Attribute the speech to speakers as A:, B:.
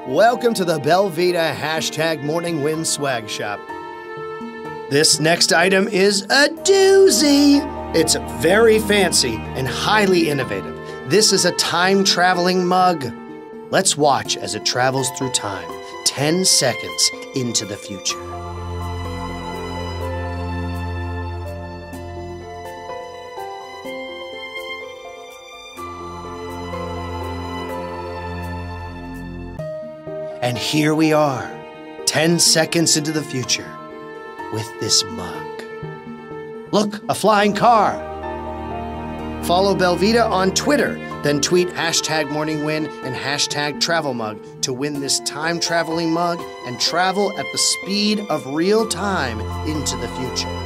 A: Welcome to the belVita #MorningWin swag shop. This next item is a doozy. It's very fancy and highly innovative. This is a time-traveling mug. Let's watch as it travels through time, 10 seconds into the future. And here we are, 10 seconds into the future, with this mug. Look, a flying car. Follow belVita on Twitter, then tweet #MorningWin and #TravelMug to win this time-traveling mug and travel at the speed of real time into the future.